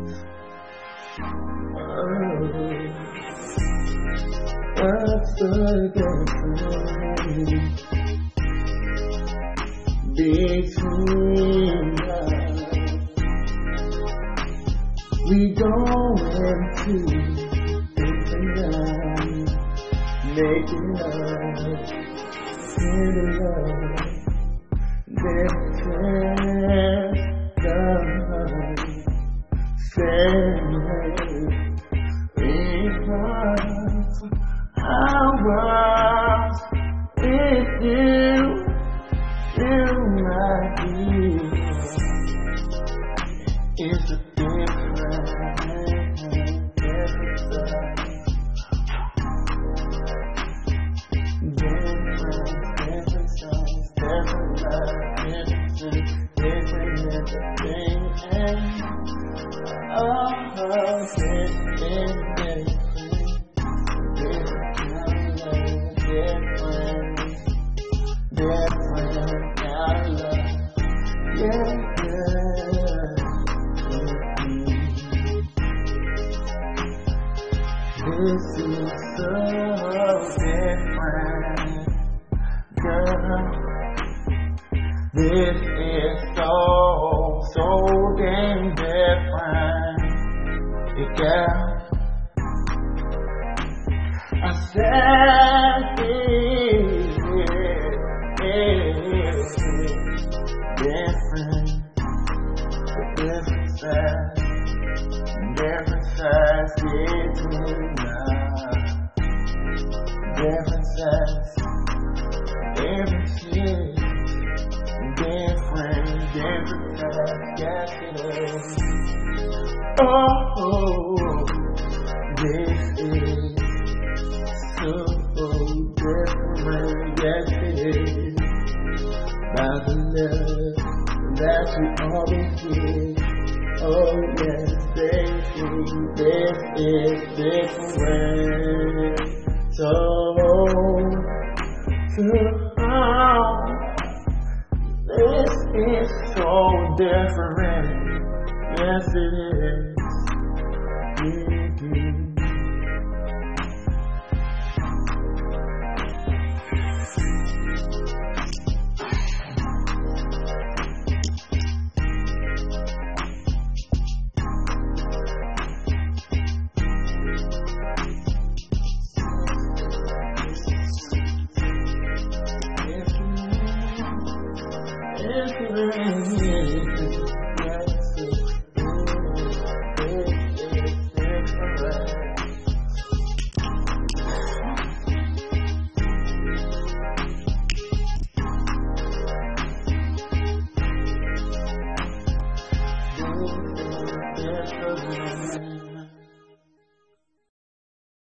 What's the difference between us? We go into different lives, making love, feeling love, different love, same because I was with you, my dear. It's a different This is so different, girl. This is so damn different, girl. I said this is different, different size, different size, different size, every shit, different size, yes it is. Oh, this is so different, yes it is. By the love that we always give. Oh yes, baby, this is different. So this is so different. Yes, it is. Yes,